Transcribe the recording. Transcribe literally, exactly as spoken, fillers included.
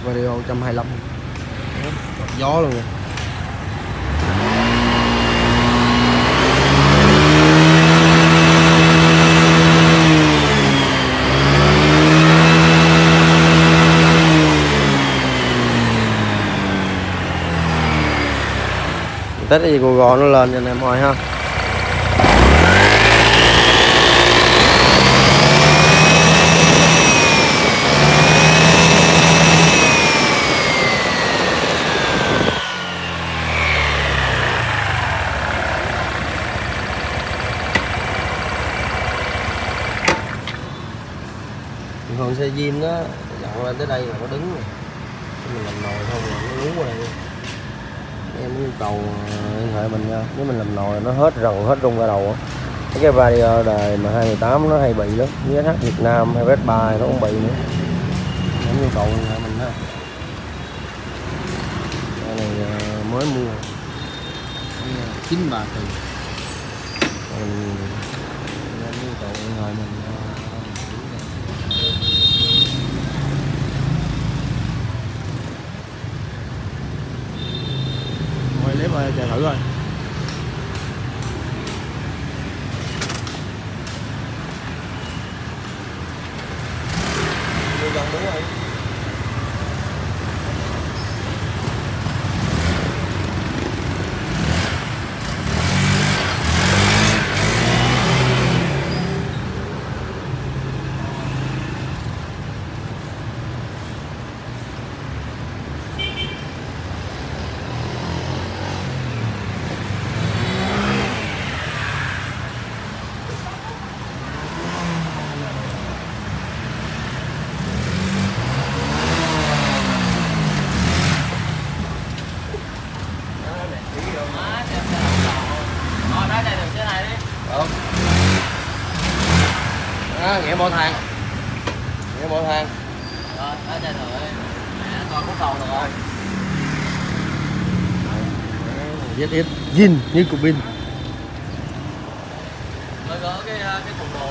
Vario một trăm hai mươi lăm. Gió luôn rồi. Tết gì cô gò nó lên cho anh em hỏi ha. Còn xe zin đó dặn lên tới đây là nó đứng rồi, mình làm nồi không là nó ngú qua đây. Em yêu cầu liên hệ mình nha, nếu mình làm nồi nó hết rần hết rung ra đầu á. Cái Vario đời mà hai tám nó hay bị lắm, với hát Việt Nam hay Red Buy nó cũng bị nữa. Em yêu cầu liên hệ mình ha. Cái này mới mua chín ba từ. Em yêu cầu liên hệ mình. Quay clip ơi, chờ thử coi. Đưa gần đúng rồi. À, nghĩa bỏ thang, nghĩa bỏ thang. Rồi, ở đây rồi, coi có cầu rồi. Z S zin như của pin. Rồi có cái cái thùng đồ